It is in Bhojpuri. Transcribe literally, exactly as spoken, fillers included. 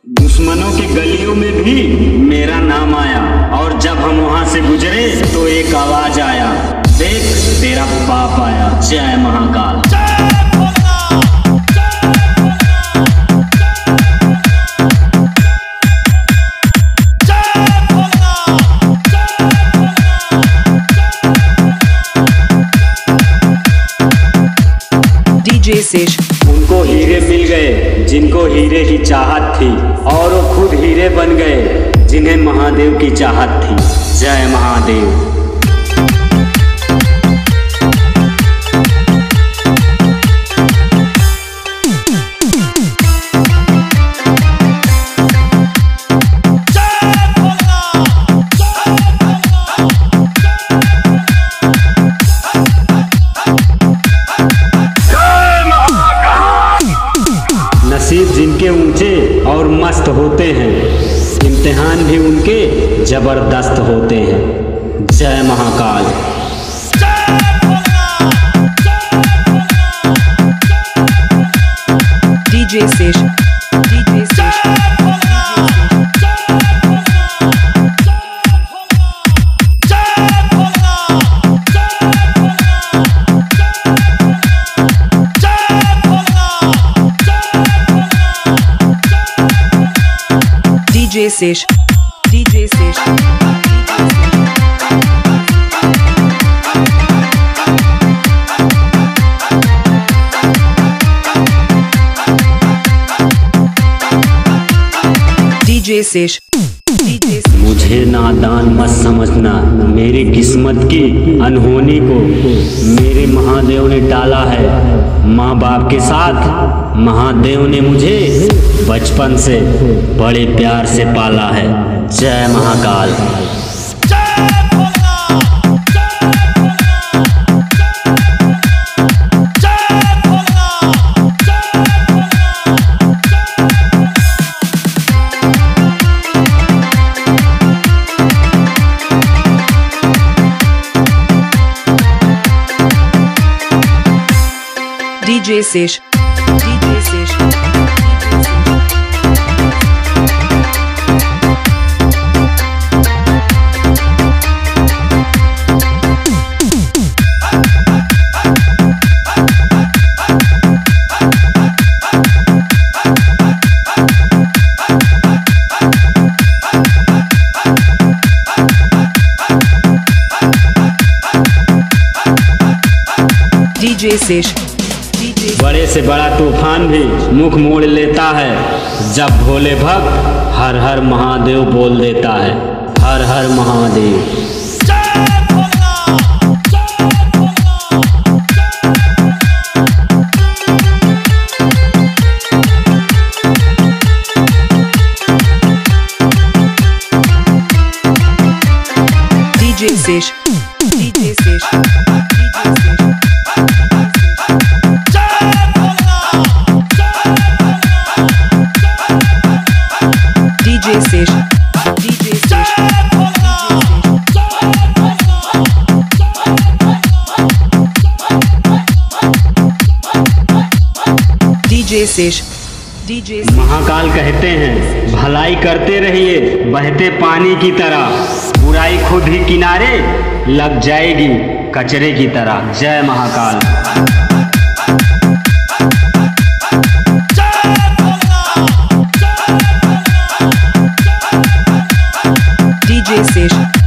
दुश्मनों की गलियों में भी मेरा नाम आया, और जब हम वहां से गुजरे तो एक आवाज आया, देख तेरा बाप आया। जय महाकाल। DJ sash. उनको हीरे मिल गए जिनको हीरे की चाहत थी, और वो खुद हीरे बन गए जिन्हें महादेव की चाहत थी। जय महादेव। नसीब जिनके ऊंचे और मस्त होते हैं, इम्तिहान भी उनके जबरदस्त होते हैं। जय Mahakal. DJ Sesh. DJ Sesh. DJ Sesh. DJ Sesh. DJ Sesh. DJ Sesh. मुझे नादान मत समझना, मेरी किस्मत की अनहोनी को मेरे महादेव ने टाला है। माँ बाप के साथ महादेव ने मुझे बचपन से बड़े प्यार से पाला है। जय Mahakal. DJ Sesh. DJ Sesh. DJ Sesh. बड़े से बड़ा तूफान भी मुख मोड़ लेता है जब भोले भक्त हर हर महादेव बोल देता है। हर हर Mahadev. DJ Sesh. DJ Sesh. DJ Sesh. DJ Sesh. DJ Sesh. DJ Sesh. Mahakal कहते हैं भलाई करते रहिए बहते पानी की तरह, बुराई खुद ही किनारे लग जाएगी कचरे की तरह। जय महाकाल। DJ sash.